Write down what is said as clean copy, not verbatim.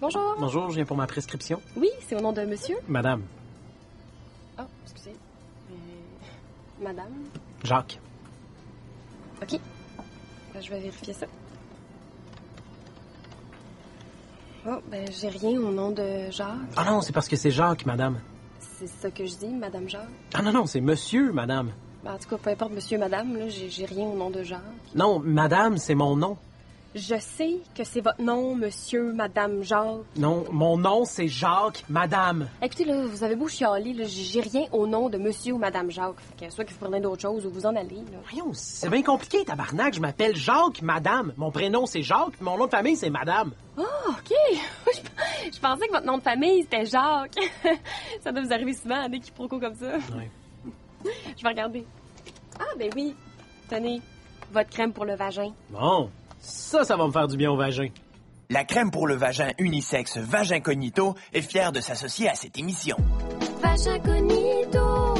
Bonjour. Bonjour, je viens pour ma prescription. Oui, c'est au nom de monsieur. Madame. Oh, excusez. Madame. Jacques. OK. Je vais vérifier ça. Oh, j'ai rien au nom de Jacques. Ah non, c'est parce que c'est Jacques, madame. C'est ça que je dis, Madame Jacques. Ah non, c'est monsieur, madame. En tout cas, peu importe monsieur, madame, là, j'ai rien au nom de Jacques. Non, madame, c'est mon nom. Je sais que c'est votre nom, monsieur, madame Jacques. Non, mon nom, c'est Jacques, madame. Écoutez, là, vous avez beau chialer, là, j'ai rien au nom de monsieur ou madame Jacques. Fait que soit que vous prenez d'autres choses ou vous en allez, là. Voyons, c'est bien compliqué, tabarnak. Je m'appelle Jacques, madame. Mon prénom, c'est Jacques, puis mon nom de famille, c'est madame. Ah, OK. Je pensais que votre nom de famille, c'était Jacques. Ça doit vous arriver souvent, des quiproquos comme ça. Ouais. Je vais regarder. Ah, ben oui. Tenez, votre crème pour le vagin. Bon, ça va me faire du bien au vagin. La crème pour le vagin unisexe Vagin Cognito est fière de s'associer à cette émission. Vagin Cognito.